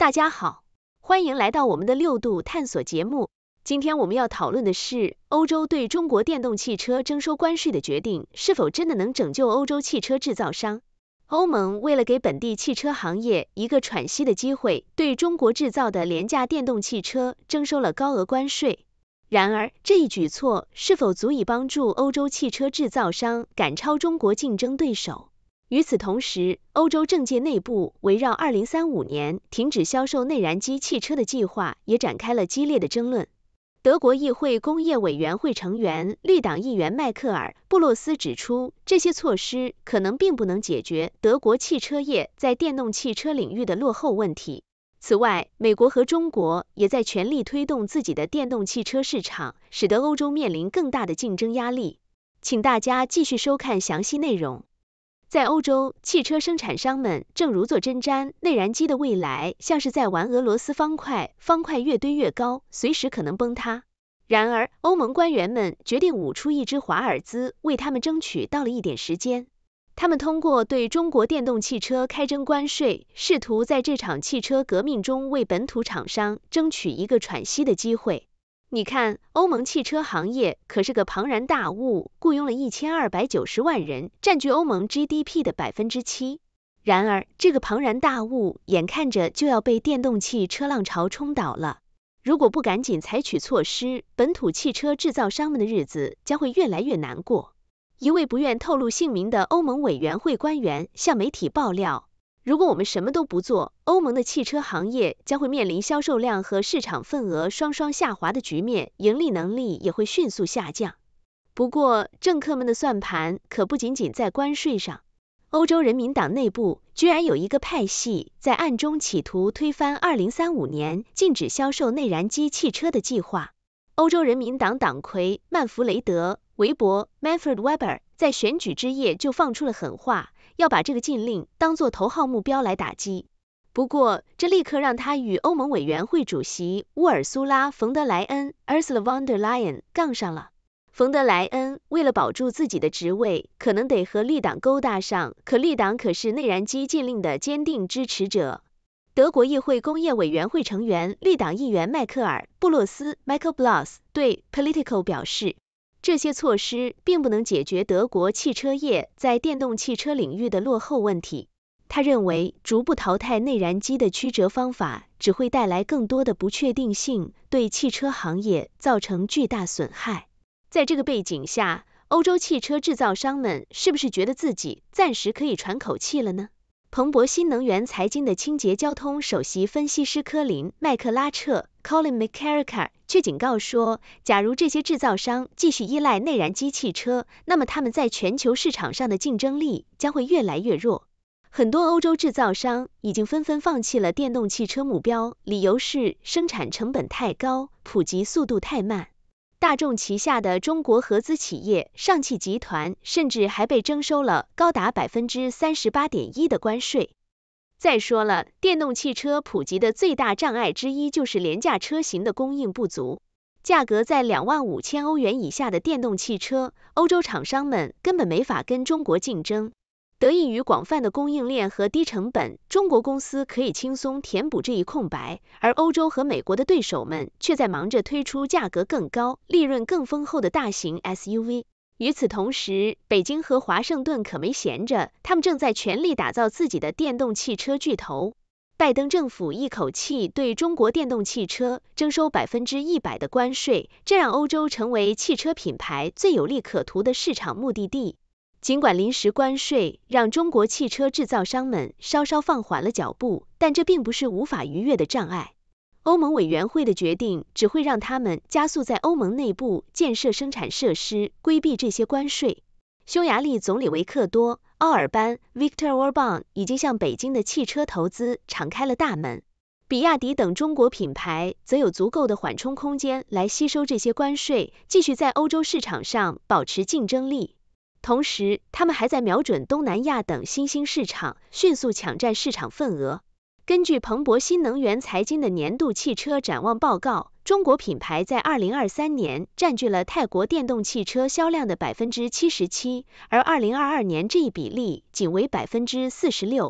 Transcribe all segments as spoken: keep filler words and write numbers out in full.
大家好，欢迎来到我们的六度探索节目。今天我们要讨论的是，欧洲对中国电动汽车征收关税的决定，是否真的能拯救欧洲汽车制造商？欧盟为了给本地汽车行业一个喘息的机会，对中国制造的廉价电动汽车征收了高额关税。然而，这一举措是否足以帮助欧洲汽车制造商赶超中国竞争对手？与此同时，欧洲政界内部围绕二零三五年停止销售内燃机汽车的计划也展开了激烈的争论。德国议会工业委员会成员绿党议员迈克尔·布洛斯指出，这些措施可能并不能解决德国汽车业在电动汽车领域的落后问题。此外，美国和中国也在全力推动自己的电动汽车市场，使得欧洲面临更大的竞争压力。请大家继续收看详细内容。在欧洲，汽车生产商们正如坐针毡，内燃机的未来像是在玩俄罗斯方块，方块越堆越高，随时可能崩塌。然而，欧盟官员们决定舞出一支华尔兹，为他们争取到了一点时间。他们通过对中国电动汽车开征关税，试图在这场汽车革命中为本土厂商争取一个喘息的机会。你看，欧盟汽车行业可是个庞然大物，雇佣了一千二百九十万人，占据欧盟 G D P 的 百分之七。然而，这个庞然大物眼看着就要被电动汽车浪潮冲倒了。如果不赶紧采取措施，本土汽车制造商们的日子将会越来越难过。一位不愿透露姓名的欧盟委员会官员向媒体爆料，如果我们什么都不做，欧盟的汽车行业将会面临销售量和市场份额双双下滑的局面，盈利能力也会迅速下降。不过，政客们的算盘可不仅仅在关税上。欧洲人民党内部居然有一个派系在暗中企图推翻二零三五年禁止销售内燃机汽车的计划。欧洲人民党党魁曼弗雷德·韦伯 （Manfred Weber） 在选举之夜就放出了狠话，要把这个禁令当作头号目标来打击。不过，这立刻让他与欧盟委员会主席乌尔苏拉·冯德莱恩 （Ursula von der Leyen） 杠上了。冯德莱恩为了保住自己的职位，可能得和绿党勾搭上，可绿党可是内燃机禁令的坚定支持者。德国议会工业委员会成员绿党议员迈克尔·布洛斯 （Michael Bloss） 对 Politico 表示，这些措施并不能解决德国汽车业在电动汽车领域的落后问题。他认为，逐步淘汰内燃机的曲折方法只会带来更多的不确定性，对汽车行业造成巨大损害。在这个背景下，欧洲汽车制造商们是不是觉得自己暂时可以喘口气了呢？彭博新能源财经的清洁交通首席分析师科林·麦克拉彻 （Colin McCarricker） 却警告说，假如这些制造商继续依赖内燃机汽车，那么他们在全球市场上的竞争力将会越来越弱。很多欧洲制造商已经纷纷放弃了电动汽车目标，理由是生产成本太高，普及速度太慢。大众旗下的中国合资企业上汽集团甚至还被征收了高达 百分之三十八点一 的关税。再说了，电动汽车普及的最大障碍之一就是廉价车型的供应不足。价格在两万五千欧元以下的电动汽车，欧洲厂商们根本没法跟中国竞争。得益于广泛的供应链和低成本，中国公司可以轻松填补这一空白，而欧洲和美国的对手们却在忙着推出价格更高、利润更丰厚的大型 S U V。与此同时，北京和华盛顿可没闲着，他们正在全力打造自己的电动汽车巨头。拜登政府一口气对中国电动汽车征收 百分之百 的关税，这让欧洲成为汽车品牌最有利可图的市场目的地。尽管临时关税让中国汽车制造商们稍稍放缓了脚步，但这并不是无法逾越的障碍。欧盟委员会的决定只会让他们加速在欧盟内部建设生产设施，规避这些关税。匈牙利总理维克多·奥尔班 （Viktor Orban） 已经向北京的汽车投资敞开了大门。比亚迪等中国品牌则有足够的缓冲空间来吸收这些关税，继续在欧洲市场上保持竞争力。同时，他们还在瞄准东南亚等新兴市场，迅速抢占市场份额。根据彭博新能源财经的年度汽车展望报告，中国品牌在二零二三年占据了泰国电动汽车销量的 百分之七十七， 而二零二二年这一比例仅为 百分之四十六。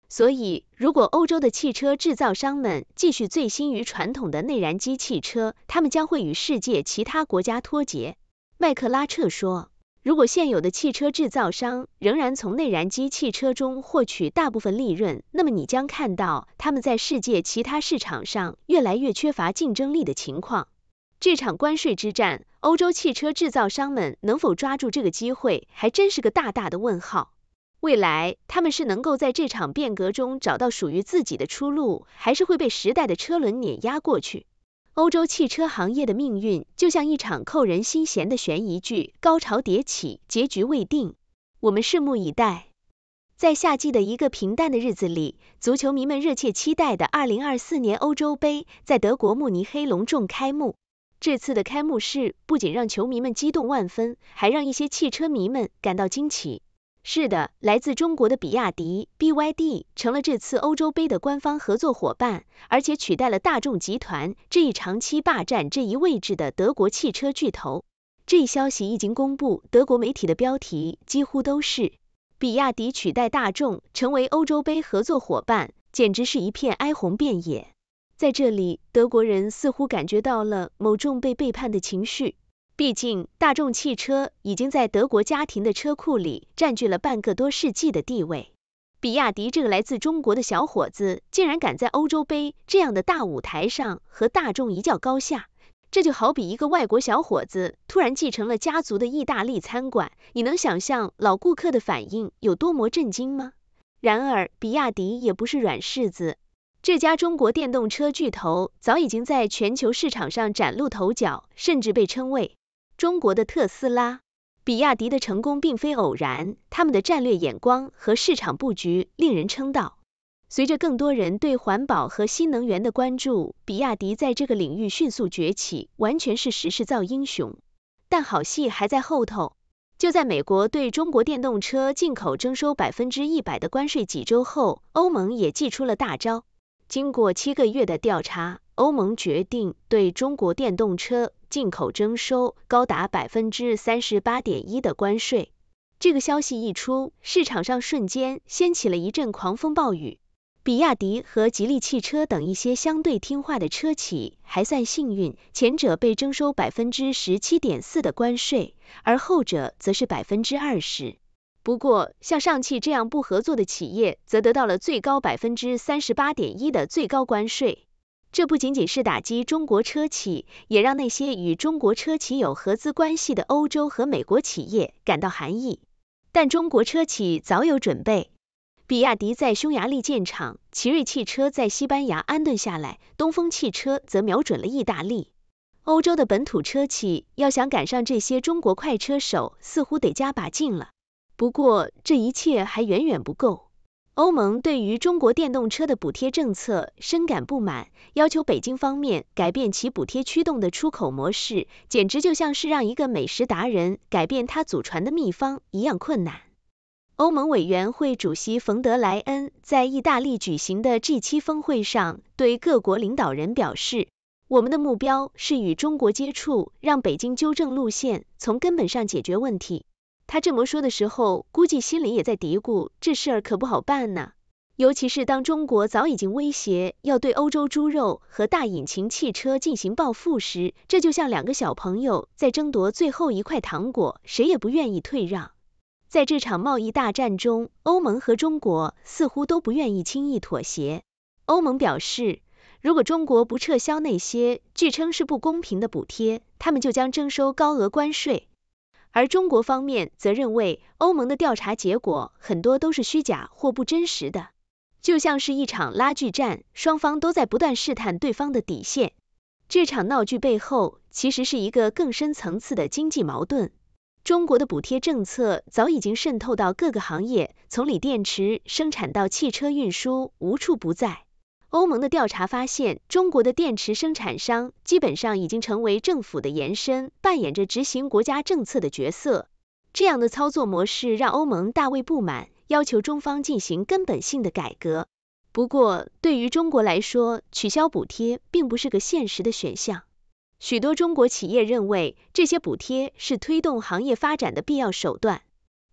所以，如果欧洲的汽车制造商们继续醉心于传统的内燃机汽车，他们将会与世界其他国家脱节。麦克拉彻说，如果现有的汽车制造商仍然从内燃机汽车中获取大部分利润，那么你将看到他们在世界其他市场上越来越缺乏竞争力的情况。这场关税之战，欧洲汽车制造商们能否抓住这个机会，还真是个大大的问号。未来，他们是能够在这场变革中找到属于自己的出路，还是会被时代的车轮碾压过去？欧洲汽车行业的命运就像一场扣人心弦的悬疑剧，高潮迭起，结局未定。我们拭目以待。在夏季的一个平淡的日子里，足球迷们热切期待的二零二四年欧洲杯在德国慕尼黑隆重开幕。这次的开幕式不仅让球迷们激动万分，还让一些汽车迷们感到惊奇。是的，来自中国的比亚迪 B Y D 成了这次欧洲杯的官方合作伙伴，而且取代了大众集团这一长期霸占这一位置的德国汽车巨头。这一消息一经公布，德国媒体的标题几乎都是比亚迪取代大众成为欧洲杯合作伙伴，简直是一片哀鸿遍野。在这里，德国人似乎感觉到了某种被背叛的情绪。毕竟，大众汽车已经在德国家庭的车库里占据了半个多世纪的地位。比亚迪这个来自中国的小伙子，竟然敢在欧洲杯这样的大舞台上和大众一较高下，这就好比一个外国小伙子突然继承了家族的意大利餐馆，你能想象老顾客的反应有多么震惊吗？然而，比亚迪也不是软柿子。这家中国电动车巨头早已经在全球市场上崭露头角，甚至被称为中国的特斯拉。比亚迪的成功并非偶然，他们的战略眼光和市场布局令人称道。随着更多人对环保和新能源的关注，比亚迪在这个领域迅速崛起，完全是时势造英雄。但好戏还在后头。就在美国对中国电动车进口征收百分之一百的关税几周后，欧盟也祭出了大招。经过七个月的调查，欧盟决定对中国电动车进口征收高达 百分之三十八点一 的关税。这个消息一出，市场上瞬间掀起了一阵狂风暴雨。比亚迪和吉利汽车等一些相对听话的车企还算幸运，前者被征收 百分之十七点四 的关税，而后者则是 百分之二十。不过，像上汽这样不合作的企业，则得到了最高 百分之三十八点一 的最高关税。这不仅仅是打击中国车企，也让那些与中国车企有合资关系的欧洲和美国企业感到寒意。但中国车企早有准备，比亚迪在匈牙利建厂，奇瑞汽车在西班牙安顿下来，东风汽车则瞄准了意大利。欧洲的本土车企要想赶上这些中国快车手，似乎得加把劲了。不过，这一切还远远不够。欧盟对于中国电动车的补贴政策深感不满，要求北京方面改变其补贴驱动的出口模式，简直就像是让一个美食达人改变他祖传的秘方一样困难。欧盟委员会主席冯德莱恩在意大利举行的 G 七 峰会上对各国领导人表示，我们的目标是与中国接触，让北京纠正路线，从根本上解决问题。他这么说的时候，估计心里也在嘀咕，这事儿可不好办呢。尤其是当中国早已经威胁要对欧洲猪肉和大引擎汽车进行报复时，这就像两个小朋友在争夺最后一块糖果，谁也不愿意退让。在这场贸易大战中，欧盟和中国似乎都不愿意轻易妥协。欧盟表示，如果中国不撤销那些据称是不公平的补贴，他们就将征收高额关税。而中国方面则认为，欧盟的调查结果很多都是虚假或不真实的，就像是一场拉锯战，双方都在不断试探对方的底线。这场闹剧背后其实是一个更深层次的经济矛盾。中国的补贴政策早已经渗透到各个行业，从锂电池生产到汽车运输，无处不在。欧盟的调查发现，中国的电池生产商基本上已经成为政府的延伸，扮演着执行国家政策的角色。这样的操作模式让欧盟大为不满，要求中方进行根本性的改革。不过，对于中国来说，取消补贴并不是个现实的选项。许多中国企业认为，这些补贴是推动行业发展的必要手段。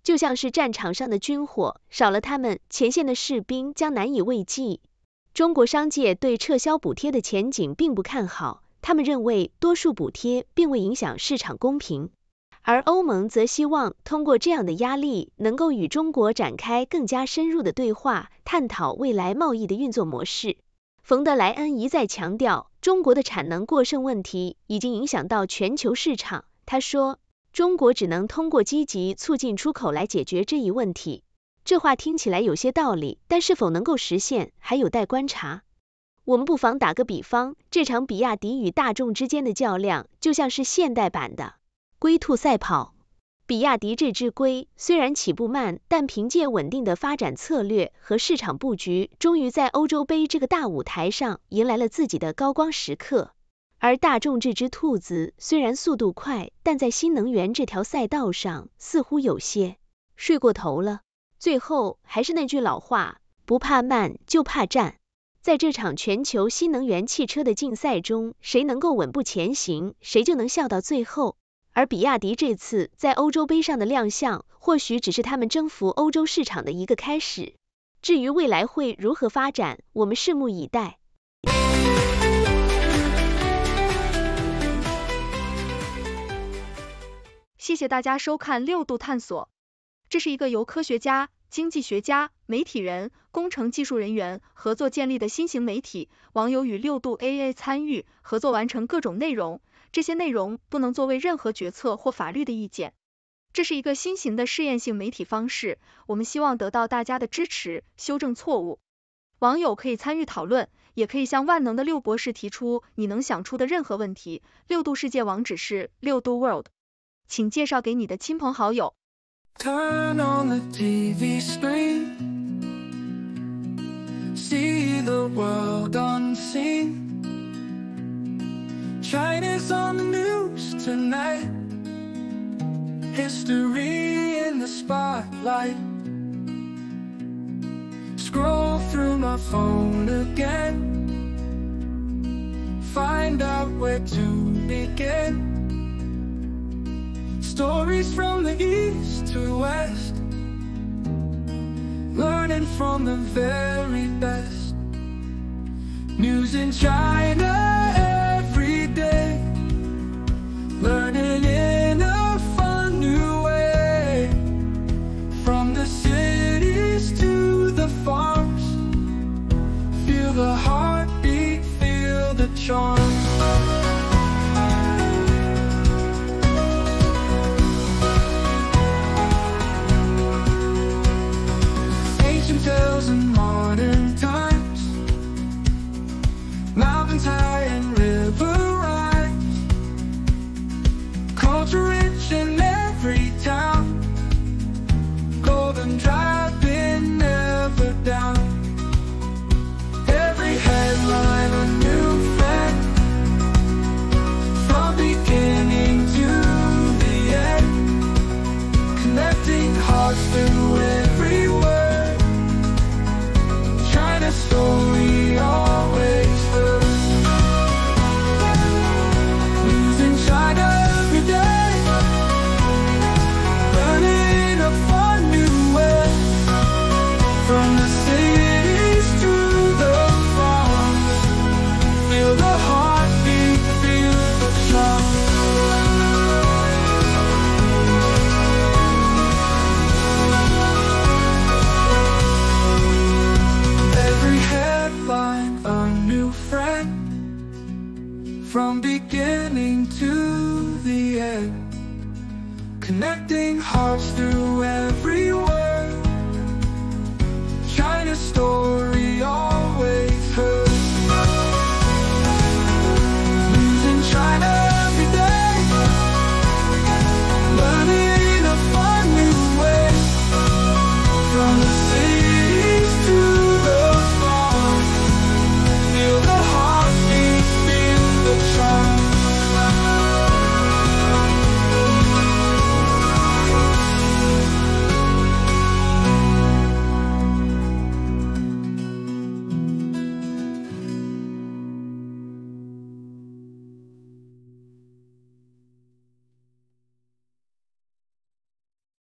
就像是战场上的军火，少了他们，前线的士兵将难以为继。中国商界对撤销补贴的前景并不看好，他们认为多数补贴并未影响市场公平。而欧盟则希望通过这样的压力，能够与中国展开更加深入的对话，探讨未来贸易的运作模式。冯德莱恩一再强调，中国的产能过剩问题已经影响到全球市场。他说，中国只能通过积极促进出口来解决这一问题。这话听起来有些道理，但是否能够实现，还有待观察。我们不妨打个比方，这场比亚迪与大众之间的较量，就像是现代版的龟兔赛跑。比亚迪这只龟虽然起步慢，但凭借稳定的发展策略和市场布局，终于在欧洲杯这个大舞台上迎来了自己的高光时刻。而大众这只兔子虽然速度快，但在新能源这条赛道上似乎有些睡过头了。最后还是那句老话，不怕慢就怕站。在这场全球新能源汽车的竞赛中，谁能够稳步前行，谁就能笑到最后。而比亚迪这次在欧洲杯上的亮相，或许只是他们征服欧洲市场的一个开始。至于未来会如何发展，我们拭目以待。 谢谢大家收看六度探索。这是一个由科学家、经济学家、媒体人、工程技术人员合作建立的新型媒体，网友与六度 A I 参与合作完成各种内容，这些内容不能作为任何决策或法律的意见。这是一个新型的试验性媒体方式，我们希望得到大家的支持，修正错误。网友可以参与讨论，也可以向万能的六博士提出你能想出的任何问题。六度世界网址是六度 World， 请介绍给你的亲朋好友。 Turn on the T V screen, see the world unseen. China's on the news tonight, history in the spotlight. Scroll through my phone again, find out where to begin. Stories from the east to west, learning from the very best. News in China every day, learning in a fun new way. From the cities to the farms, feel the heartbeat, feel the charm. Tales in modern times, mountains high and river rhymes, culture rich in every town, golden driving never down. Every headline a new friend, from beginning to the end, connecting hearts through every word. China's story always first. News in China every day, learning a fun new way. From the cities to the farms, feel the heartbeat, feel the charm. A new friend, from beginning to the end, connecting hearts through every